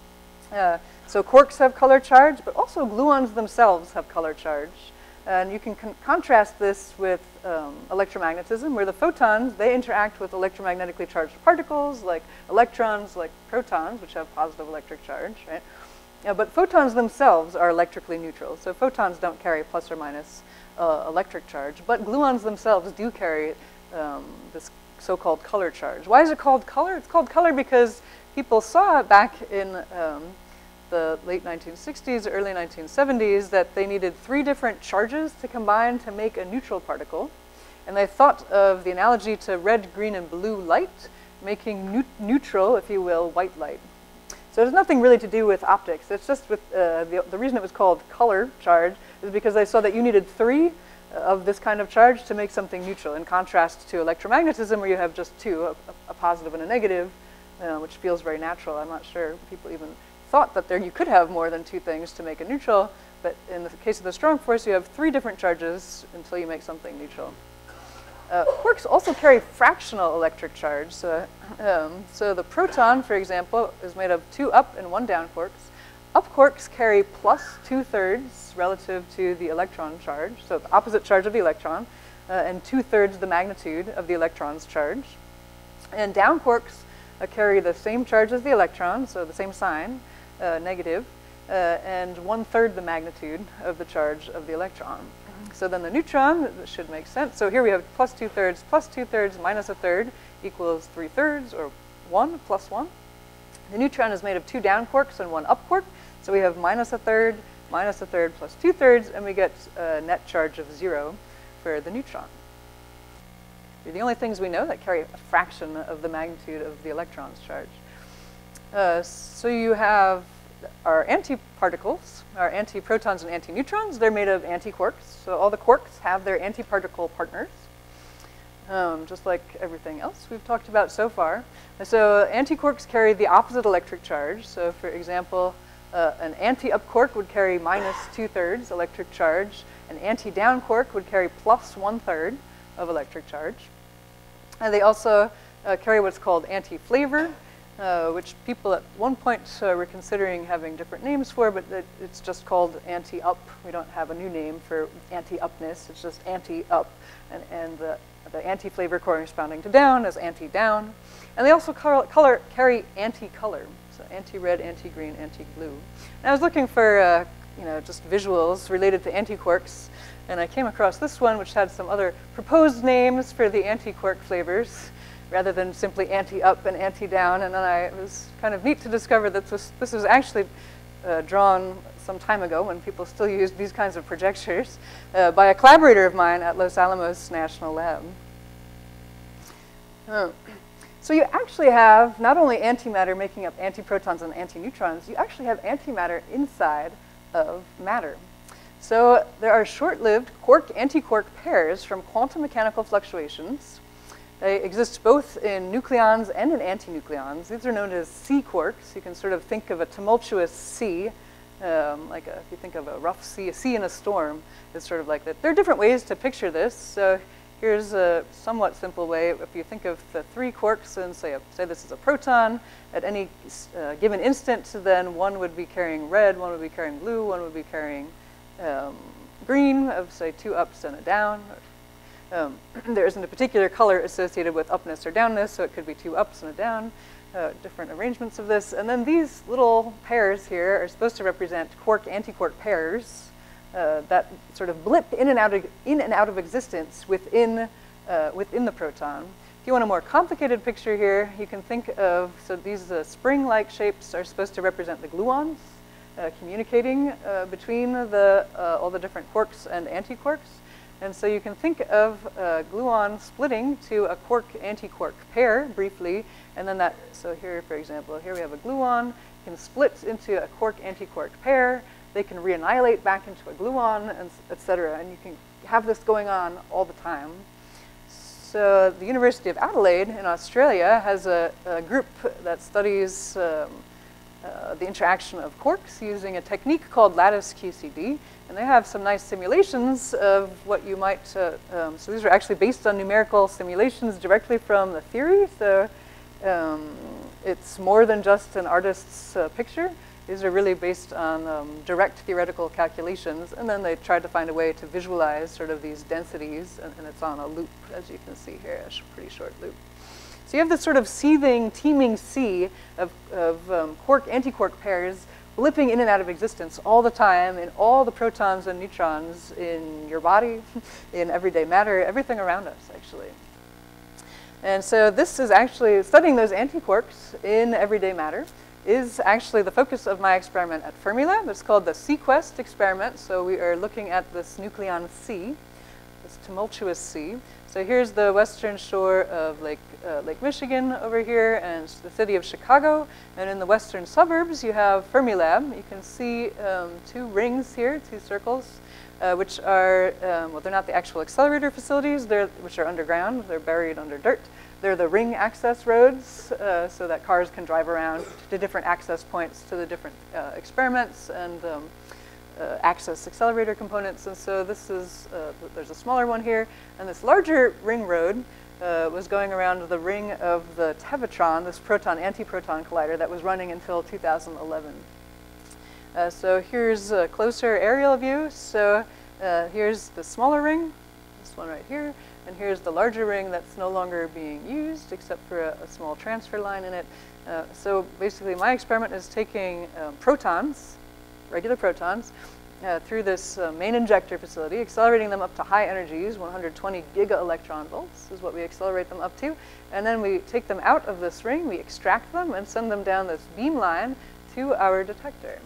So quarks have color charge, but also gluons themselves have color charge. And you can contrast this with electromagnetism, where the photons, they interact with electromagnetically charged particles, like electrons, like protons, which have positive electric charge, right? But photons themselves are electrically neutral. So photons don't carry plus or minus electric charge, but gluons themselves do carry this so-called color charge. Why is it called color? It's called color because people saw back in the late 1960s, early 1970s, that they needed 3 different charges to combine to make a neutral particle. And they thought of the analogy to red, green, and blue light, making neutral, if you will, white light. So it has nothing really to do with optics. It's just with the reason it was called color charge is because they saw that you needed 3 of this kind of charge to make something neutral, in contrast to electromagnetism, where you have just 2, a positive and a negative, which feels very natural. I'm not sure people even thought that you could have more than 2 things to make a neutral, but in the case of the strong force, you have 3 different charges until you make something neutral. Quarks also carry fractional electric charge. So the proton, for example, is made of 2 up and 1 down quarks. Up quarks carry plus 2/3 relative to the electron charge, so the opposite charge of the electron, and 2/3 the magnitude of the electron's charge. And down quarks carry the same charge as the electron, so the same sign, negative, and 1/3 the magnitude of the charge of the electron. So then the neutron, that should make sense. So here we have plus 2/3 minus 1/3 equals 3/3, or 1 plus 1. The neutron is made of 2 down quarks and 1 up quark. So we have minus 1/3 plus 2/3, and we get a net charge of 0 for the neutron. They're the only things we know that carry a fraction of the magnitude of the electron's charge. So you have our antiparticles, our antiprotons and antineutrons. They're made of antiquarks. So all the quarks have their antiparticle partners, just like everything else we've talked about so far. So antiquarks carry the opposite electric charge. So for example, an anti-up quark would carry minus 2/3 electric charge. An anti-down quark would carry plus 1/3 of electric charge. And they also carry what's called anti-flavor, which people at one point were considering having different names for, but it's just called anti-up. We don't have a new name for anti-upness. It's just anti-up, and the anti-flavor corresponding to down is anti-down. And they also carry anti-color, so anti-red, anti-green, anti-blue. And I was looking for just visuals related to antiquarks, and I came across this one, which had some other proposed names for the antiquark flavors, rather than simply anti-up and anti-down. And then it was kind of neat to discover that this was actually drawn some time ago, when people still used these kinds of projectors, by a collaborator of mine at Los Alamos National Lab. So you actually have not only antimatter making up antiprotons and antineutrons, you actually have antimatter inside of matter. So there are short-lived quark-antiquark pairs from quantum mechanical fluctuations. They exist both in nucleons and in antinucleons. These are known as sea quarks. You can sort of think of a tumultuous sea, if you think of a rough sea, a sea in a storm, it's sort of like that. There are different ways to picture this. So here's a somewhat simple way. If you think of the 3 quarks and say this is a proton, at any given instant, then one would be carrying red, one would be carrying blue, one would be carrying green, of say 2 ups and a down. There isn't a particular color associated with upness or downness, so it could be 2 ups and a down, different arrangements of this. And then these little pairs here are supposed to represent quark-antiquark pairs that sort of blip in and out of existence within the proton. If you want a more complicated picture here, you can think of, so these spring-like shapes are supposed to represent the gluons, communicating between all the different quarks and antiquarks. And so you can think of gluon splitting to a quark-antiquark pair briefly, and then so here, for example, here we have a gluon, can split into a quark-antiquark pair, they can reannihilate back into a gluon, and et cetera. And you can have this going on all the time. So the University of Adelaide in Australia has a group that studies the interaction of quarks using a technique called lattice QCD. And they have some nice simulations of what you might, so these are actually based on numerical simulations directly from the theory. So it's more than just an artist's picture. These are really based on direct theoretical calculations, and then they tried to find a way to visualize sort of these densities, and it's on a loop, as you can see here, a pretty short loop. So you have this sort of seething, teeming sea of quark-antiquark pairs blipping in and out of existence all the time in all the protons and neutrons in your body, in everyday matter, everything around us, actually. And so this is actually, studying those antiquarks in everyday matter is actually the focus of my experiment at Fermilab. It's called the Sequest experiment. So we are looking at this nucleon sea, this tumultuous sea. So here's the western shore of Lake Michigan over here, and the city of Chicago. And in the western suburbs, you have Fermilab. You can see two rings here, two circles, which are, well, they're not the actual accelerator facilities, which are underground. They're buried under dirt. They're the ring access roads, so that cars can drive around to different access points to the different experiments and access accelerator components. And so this is, there's a smaller one here, and this larger ring road was going around the ring of the Tevatron, this proton-antiproton collider that was running until 2011. So here's a closer aerial view. So here's the smaller ring, this one right here. And here's the larger ring that's no longer being used except for a small transfer line in it. So basically my experiment is taking protons, regular protons, through this main injector facility, accelerating them up to high energies, 120 giga-electron volts is what we accelerate them up to. And then we take them out of this ring, we extract them, and send them down this beam line to our detector.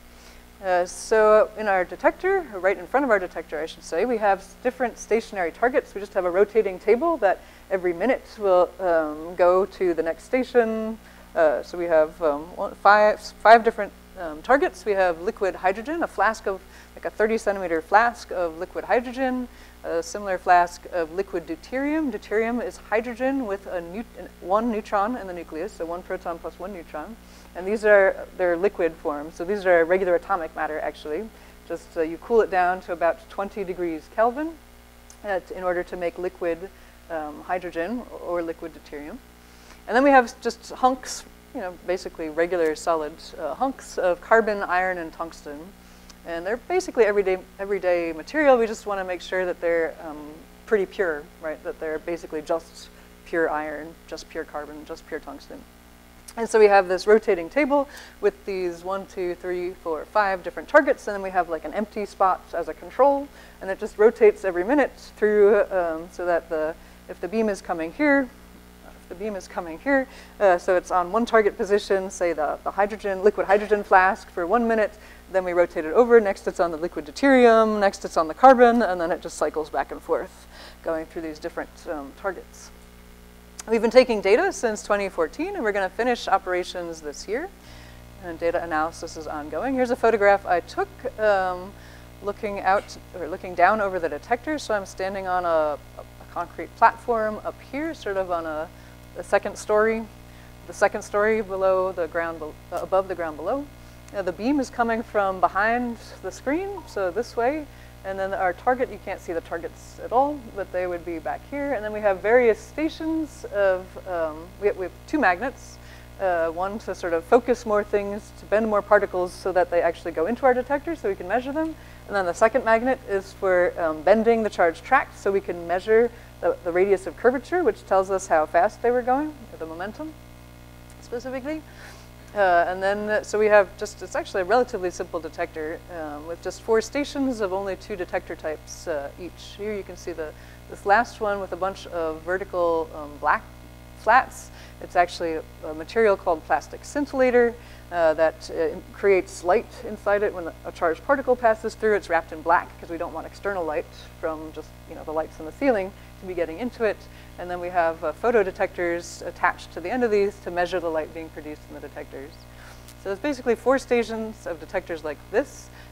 So in our detector, or right in front of our detector, I should say, we have different stationary targets. We just have a rotating table that every minute will go to the next station. So we have five different targets. We have liquid hydrogen, a flask of, like a 30-centimeter flask of liquid hydrogen, a similar flask of liquid deuterium. Deuterium is hydrogen with one neutron in the nucleus, so one proton plus one neutron. And these are their liquid form. So these are regular atomic matter, actually. Just you cool it down to about 20 degrees Kelvin in order to make liquid hydrogen or liquid deuterium. And then we have just hunks, you know, basically regular solid hunks of carbon, iron, and tungsten. And they're basically everyday material. We just want to make sure that they're pretty pure, right? That they're basically just pure iron, just pure carbon, just pure tungsten. And so we have this rotating table with these 1, 2, 3, 4, 5 different targets, and then we have like an empty spot as a control, and it just rotates every minute through so that if the beam is coming here, so it's on one target position, say the liquid hydrogen flask for 1 minute, then we rotate it over, next it's on the liquid deuterium, next it's on the carbon, and then it just cycles back and forth, going through these different targets. We've been taking data since 2014, and we're going to finish operations this year. And data analysis is ongoing. Here's a photograph I took looking down over the detector. So I'm standing on a concrete platform up here, sort of on the second story below the ground, above the ground below. The beam is coming from behind the screen, so this way. And then our target, you can't see the targets at all, but they would be back here. And then we have various stations of, we have 2 magnets, one to sort of focus more things, to bend more particles so that they actually go into our detector so we can measure them. And then the second magnet is for bending the charged tract so we can measure the radius of curvature, which tells us how fast they were going, or the momentum specifically. And then, so we have just, it's actually a relatively simple detector with just 4 stations of only 2 detector types each. Here you can see this last one with a bunch of vertical black flats. It's actually a material called plastic scintillator that creates light inside it when a charged particle passes through. It's wrapped in black because we don't want external light from just, you know, the lights in the ceiling to be getting into it. And then we have photodetectors attached to the end of these to measure the light being produced in the detectors. So it's basically 4 stations of detectors like this,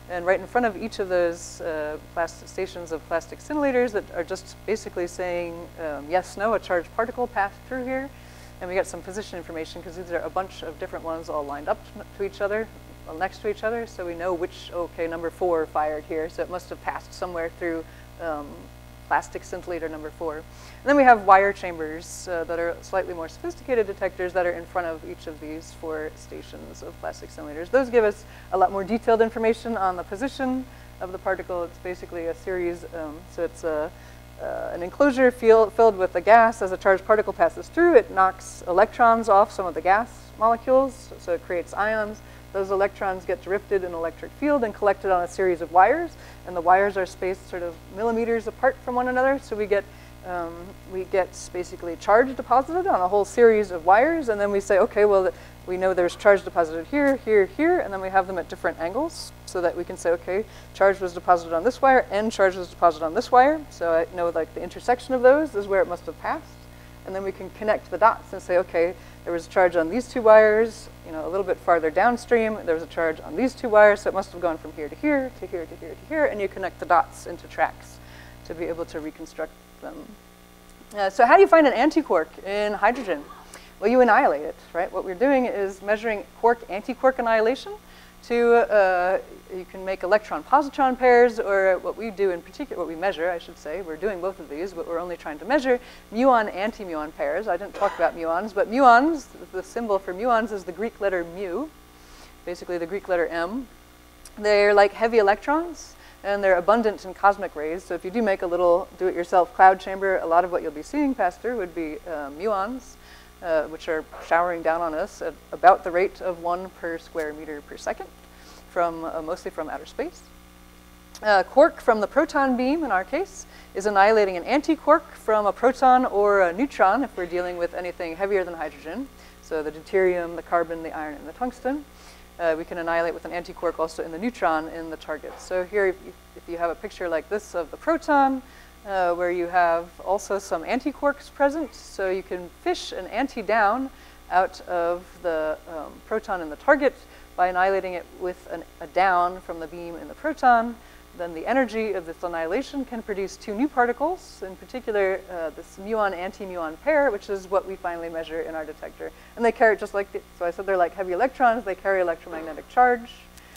And right in front of each of those stations of plastic scintillators that are just basically saying yes, no, a charged particle passed through here. And we get some position information because these are a bunch of different ones all lined up to each other, next to each other. So we know which, okay, number 4 fired here. So it must have passed somewhere through plastic scintillator number 4. And then we have wire chambers that are slightly more sophisticated detectors that are in front of each of these 4 stations of plastic scintillators. Those give us a lot more detailed information on the position of the particle. It's basically a series, so it's an enclosure filled with a gas. As a charged particle passes through, it knocks electrons off some of the gas molecules, so it creates ions. Those electrons get drifted in an electric field and collected on a series of wires, and the wires are spaced sort of millimeters apart from one another, so we get basically charge deposited on a whole series of wires, and then we say, okay, well, we know there's charge deposited here, here, here, and then we have them at different angles so that we can say, okay, charge was deposited on this wire and charge was deposited on this wire, so I know like the intersection of those is where it must have passed, and then we can connect the dots and say, okay, there was a charge on these 2 wires, you know, a little bit farther downstream, there was a charge on these 2 wires, so it must have gone from here to here, to here, to here, to here, and you connect the dots into tracks to be able to reconstruct them. So how do you find an antiquark in hydrogen? Well, you annihilate it, right? What we're doing is measuring quark-antiquark annihilation to, you can make electron-positron pairs, or what we do in particular, what we measure, I should say, we're doing both of these, but we're only trying to measure muon-antimuon pairs. I didn't talk about muons, but muons, the symbol for muons is the Greek letter mu, basically the Greek letter M. They're like heavy electrons, and they're abundant in cosmic rays. So if you do make a little do-it-yourself cloud chamber, a lot of what you'll be seeing pass through would be muons, which are showering down on us at about the rate of 1 per square meter per second, mostly from outer space. Quark from the proton beam, in our case, is annihilating an antiquark from a proton or a neutron if we're dealing with anything heavier than hydrogen. So the deuterium, the carbon, the iron, and the tungsten. We can annihilate with an antiquark also in the neutron in the target. So here, if you have a picture like this of the proton, where you have also some antiquarks present, so you can fish an anti-down out of the proton in the target by annihilating it with a down from the beam in the proton. Then the energy of this annihilation can produce 2 new particles, in particular this muon-antimuon pair, which is what we finally measure in our detector. And they carry, just like, so I said they're like heavy electrons, they carry electromagnetic charge.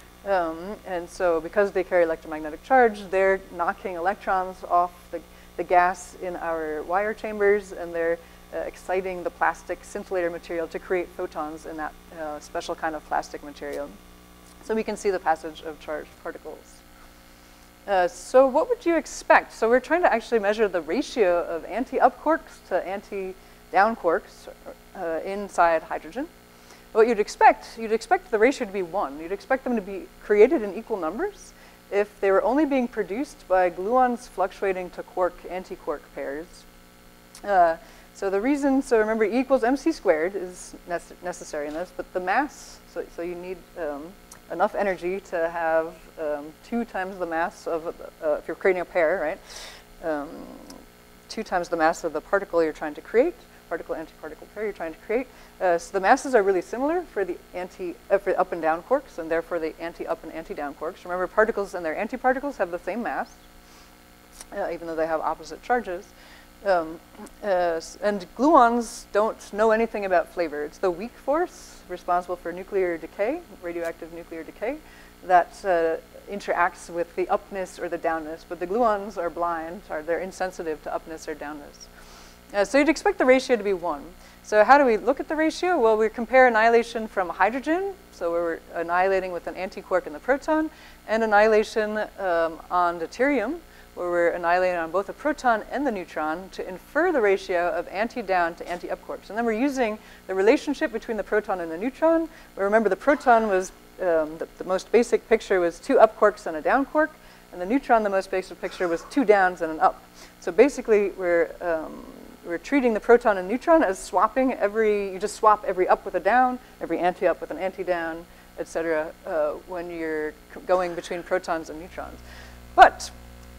And so because they carry electromagnetic charge, they're knocking electrons off the gas in our wire chambers, and they're exciting the plastic scintillator material to create photons in that special kind of plastic material. So we can see the passage of charged particles. So what would you expect? So we're trying to actually measure the ratio of anti-up quarks to anti-down quarks inside hydrogen. What you'd expect the ratio to be 1. You'd expect them to be created in equal numbers if they were only being produced by gluons fluctuating to quark-antiquark pairs. So the reason, so remember E equals mc squared is necessary in this, but the mass, so you need enough energy to have 2 times the mass of, if you're creating a pair, right? 2 times the mass of the particle you're trying to create, particle-antiparticle pair you're trying to create. So the masses are really similar for the for up and down quarks, and therefore the anti-up and anti-down quarks. Remember, particles and their antiparticles have the same mass, even though they have opposite charges. And gluons don't know anything about flavor. It's the weak force responsible for nuclear decay, radioactive nuclear decay, that interacts with the upness or the downness. But the gluons are blind, or they're insensitive to upness or downness. So you'd expect the ratio to be 1. So how do we look at the ratio? Well, we compare annihilation from hydrogen, so we're annihilating with an antiquark in the proton, and annihilation on deuterium, where we're annihilating on both the proton and the neutron to infer the ratio of anti-down to anti-up quarks. And then we're using the relationship between the proton and the neutron. Remember, the proton was, the most basic picture was 2 up quarks and a down quark, and the neutron, the most basic picture, was 2 downs and an up. So basically, we're treating the proton and neutron as swapping you just swap every up with a down, every anti-up with an anti-down, et cetera, when you're going between protons and neutrons. But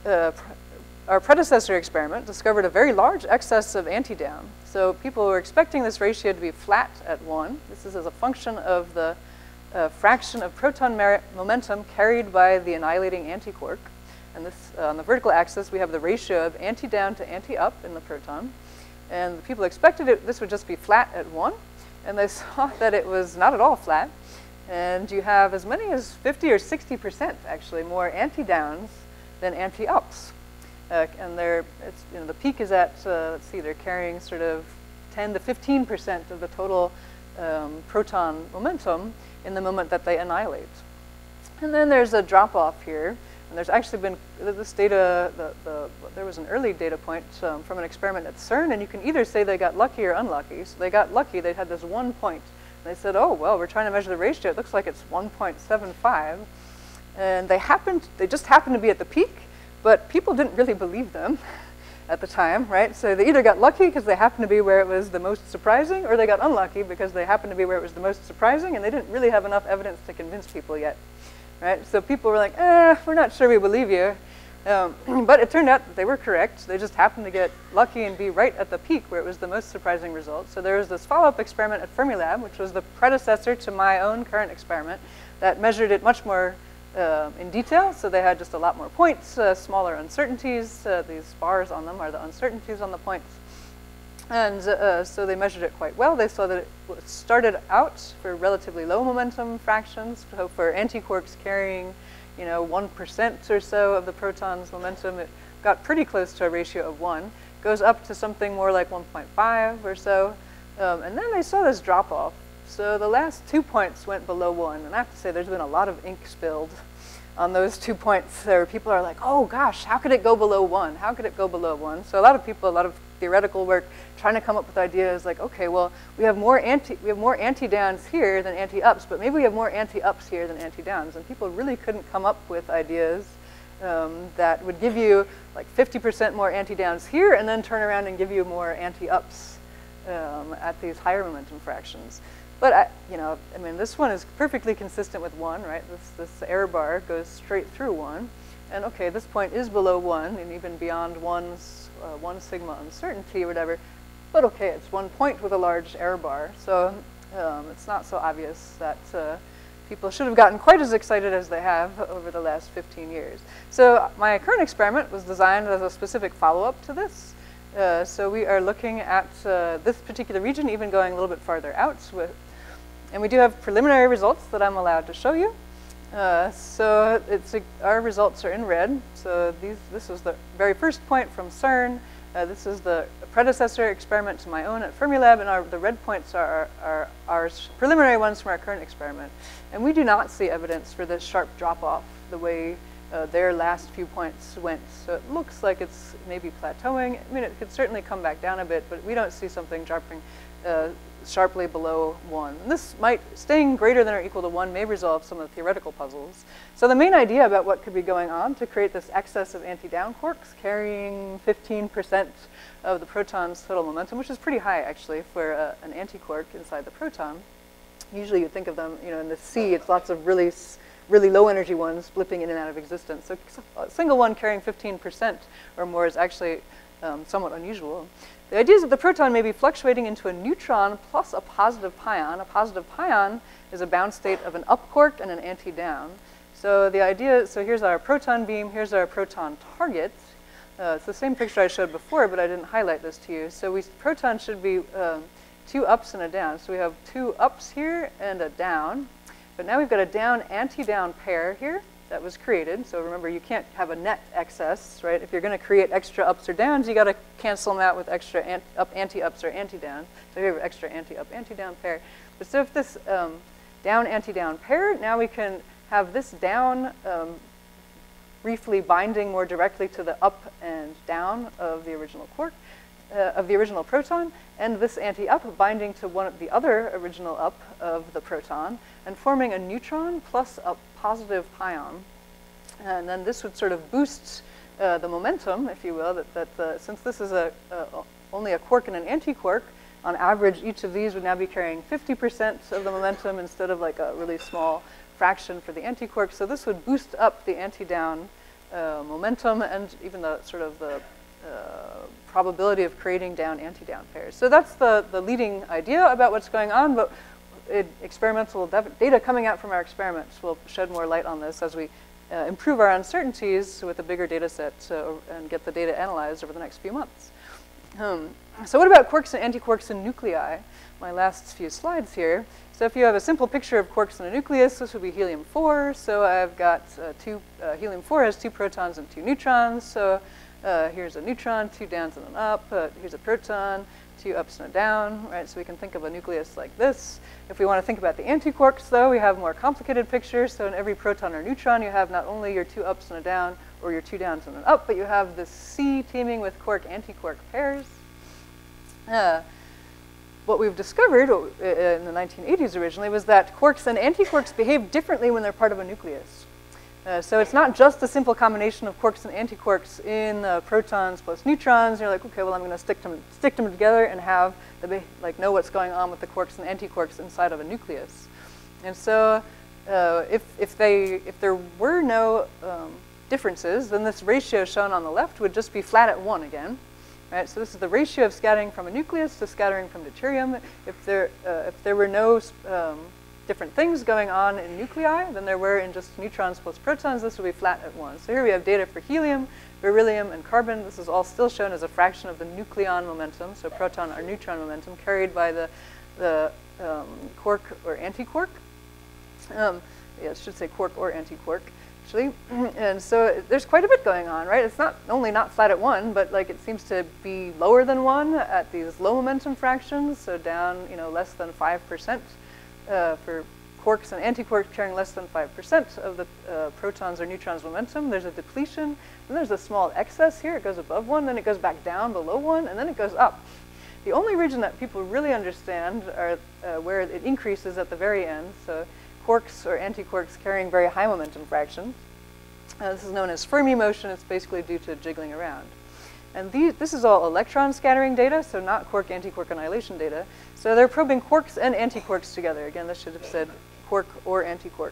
our predecessor experiment discovered a very large excess of anti-down. So people were expecting this ratio to be flat at 1. This is as a function of the fraction of proton momentum carried by the annihilating antiquark. And this, on the vertical axis, we have the ratio of anti-down to anti-up in the proton. And the people expected this would just be flat at 1. And they saw that it was not at all flat. And you have as many as 50 or 60% actually more anti-downs than anti-ups. And the peak is at, let's see, they're carrying sort of 10 to 15% of the total proton momentum in the moment that they annihilate. And then there's a drop-off here. And there's actually been this data, there was an early data point from an experiment at CERN, and you can either say they got lucky or unlucky. So they got lucky, they had this 1 point. And they said, oh, well, we're trying to measure the ratio. It looks like it's 1.75. And they just happened to be at the peak, but people didn't really believe them at the time, right? So they either got lucky because they happened to be where it was the most surprising, or they got unlucky because they happened to be where it was the most surprising, and they didn't really have enough evidence to convince people yet. Right? So people were like, we're not sure we believe you. But it turned out that they were correct. They just happened to get lucky and be right at the peak where it was the most surprising result. So there was this follow-up experiment at Fermilab, which was the predecessor to my own current experiment, that measured it much more in detail. So they had just a lot more points, smaller uncertainties. These bars on them are the uncertainties on the points. And so they measured it quite well. They saw that it started out for relatively low momentum fractions. So for antiquarks carrying, 1% or so of the proton's momentum, it got pretty close to a ratio of 1. Goes up to something more like 1.5 or so. And then they saw this drop off. So the last 2 points went below 1. And I have to say, there's been a lot of ink spilled on those 2 points. There, people are like, oh gosh, how could it go below 1? How could it go below 1? So a lot of people, a lot of theoretical work, trying to come up with ideas like, okay, well, we have more anti-downs here than anti-ups, but maybe we have more anti-ups here than anti-downs. And people really couldn't come up with ideas that would give you like 50% more anti-downs here, and then turn around and give you more anti-ups at these higher momentum fractions. But this one is perfectly consistent with 1, right? This error bar goes straight through 1. And okay, this point is below 1, and even beyond 1 sigma uncertainty or whatever. But okay, it's 1 point with a large error bar. So it's not so obvious that people should have gotten quite as excited as they have over the last 15 years. So my current experiment was designed as a specific follow-up to this. So we are looking at this particular region, even going a little bit farther out. And we do have preliminary results that I'm allowed to show you. So our results are in red. So this is the very first point from CERN. This is the predecessor experiment to my own at Fermilab, and the red points are our preliminary ones from our current experiment. And we do not see evidence for this sharp drop-off the way their last few points went. So it looks like it's maybe plateauing. I mean, it could certainly come back down a bit, but we don't see something dropping sharply below 1. And this staying greater than or equal to 1 may resolve some of the theoretical puzzles. So the main idea about what could be going on to create this excess of anti-down quarks carrying 15% of the proton's total momentum, which is pretty high actually for an antiquark inside the proton. Usually you think of them, in the sea, it's lots of really low energy ones blipping in and out of existence. So a single one carrying 15% or more is actually somewhat unusual. The idea is that the proton may be fluctuating into a neutron plus a positive pion. A positive pion is a bound state of an up quark and an anti-down. So the idea, so here's our proton beam, here's our proton target. It's the same picture I showed before, but I didn't highlight this to you. So proton should be 2 ups and a down. So we have 2 ups here and a down. But now we've got a down anti-down pair here that was created. So remember, you can't have a net excess, right? If you're going to create extra ups or downs, you got to cancel them out with extra anti-ups or anti-down. So here we have extra anti-up, anti-down pair. But so if this down anti-down pair, now we can have this down briefly binding more directly to the up and down of the original quark, of the original proton, and this anti-up binding to one of the other original up of the proton, and forming a neutron plus a positive pion. And then this would sort of boost the momentum, if you will, since this is only a quark and an antiquark, on average each of these would now be carrying 50% of the momentum instead of like a really small fraction for the antiquark. So this would boost up the anti-down momentum and even the sort of the probability of creating down anti-down pairs. So that's the leading idea about what's going on, but experimental data coming out from our experiments will shed more light on this as we improve our uncertainties with a bigger data set and get the data analyzed over the next few months. So what about quarks and antiquarks in nuclei? My last few slides here. So if you have a simple picture of quarks in a nucleus, this would be helium-4. So I've got helium-4 has 2 protons and 2 neutrons. So here's a neutron, 2 downs and an up. Here's a proton, 2 ups and a down, right? So we can think of a nucleus like this. If we want to think about the antiquarks, though, we have a more complicated picture. So in every proton or neutron, you have not only your 2 ups and a down, or your 2 downs and an up, but you have this C teaming with quark-antiquark pairs. What we've discovered in the 1980s originally was that quarks and antiquarks behave differently when they're part of a nucleus. So it's not just a simple combination of quarks and antiquarks in protons plus neutrons. You're like, okay, well, I'm going to stick them together and have know what's going on with the quarks and antiquarks inside of a nucleus. And so if there were no differences, then this ratio shown on the left would just be flat at 1 again. Right, so this is the ratio of scattering from a nucleus to scattering from deuterium. If there were no different things going on in nuclei than there were in just neutrons plus protons, this would be flat at 1. So here we have data for helium, beryllium, and carbon. This is all still shown as a fraction of the nucleon momentum, so proton or neutron momentum carried by the quark or antiquark. Yeah, I should say quark or antiquark. Actually. And so there's quite a bit going on, right? It's not only not flat at 1, but like it seems to be lower than 1 at these low momentum fractions, so down, less than 5% for quarks and antiquarks carrying less than 5% of the protons or neutrons momentum. There's a depletion, and there's a small excess here. It goes above 1, then it goes back down below 1, and then it goes up. The only region that people really understand are where it increases at the very end. So quarks or antiquarks carrying very high momentum fractions. This is known as Fermi motion. It's basically due to jiggling around. And this is all electron scattering data, so not quark-antiquark annihilation data. So they're probing quarks and antiquarks together. Again, this should have said quark or antiquark.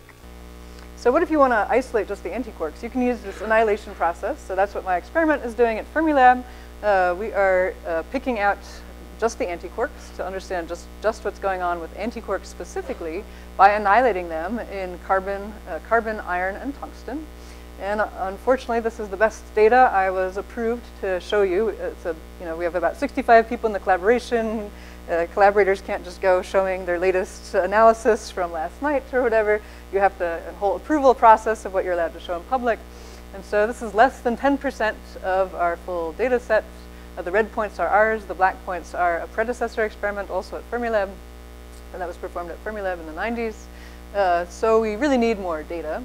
So what if you want to isolate just the antiquarks? You can use this annihilation process. So that's what my experiment is doing at Fermilab. We are picking out just the antiquarks to understand just what's going on with antiquarks specifically by annihilating them in carbon, iron, and tungsten. And unfortunately, this is the best data I was approved to show you. We have about 65 people in the collaboration. Collaborators can't just go showing their latest analysis from last night or whatever. You have a whole approval process of what you're allowed to show in public. And so this is less than 10% of our full data set. The red points are ours. The black points are a predecessor experiment also at Fermilab, and that was performed at Fermilab in the 90s. So we really need more data.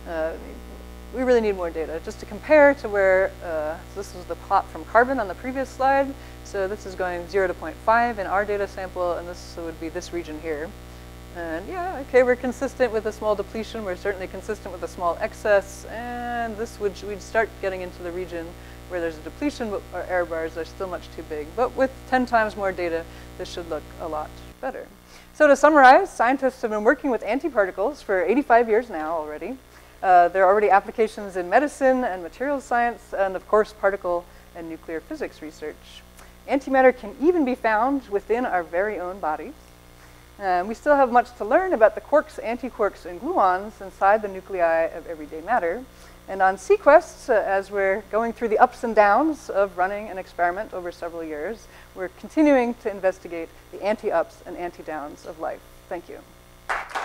We really need more data just to compare to where, so this was the plot from carbon on the previous slide. So this is going 0 to 0.5 in our data sample, and this would be this region here. And yeah, okay, we're consistent with a small depletion. We're certainly consistent with a small excess, and we'd start getting into the region where there's a depletion, but our error bars are still much too big. But with 10 times more data, this should look a lot better. So to summarize, scientists have been working with antiparticles for 85 years now already. There are already applications in medicine and materials science, and of course, particle and nuclear physics research. Antimatter can even be found within our very own bodies. We still have much to learn about the quarks, antiquarks, and gluons inside the nuclei of everyday matter. And on Sequest, as we're going through the ups and downs of running an experiment over several years, we're continuing to investigate the anti-ups and anti-downs of life. Thank you.